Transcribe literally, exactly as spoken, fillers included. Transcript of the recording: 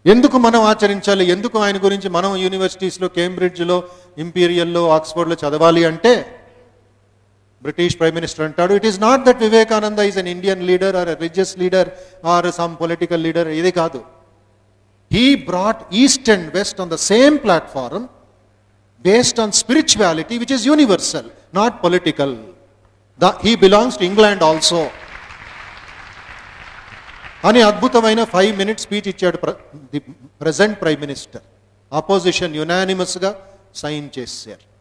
ఎందుకు మనం ఆచరించాలి, ఎందుకు ఆయన గురించి మనం యూనివర్సిటీస్లో, కేంబ్రిడ్జ్లో, ఇంపీరియల్లో, ఆక్స్ఫర్డ్లో చదవాలి అంటే బ్రిటిష్ ప్రైమ్ మినిస్టర్ అంటాడు, it is not that Vivekananda is an Indian leader or religious leader or some political leader. ఇది కాదు. He brought east and west on the same platform based on spirituality which is universal, not political. The, he belongs to England also. అని అద్భుతమైన five minutes speech ఇచ్చాడు the present prime minister. Opposition యునానిమస్గా sign చేశారు.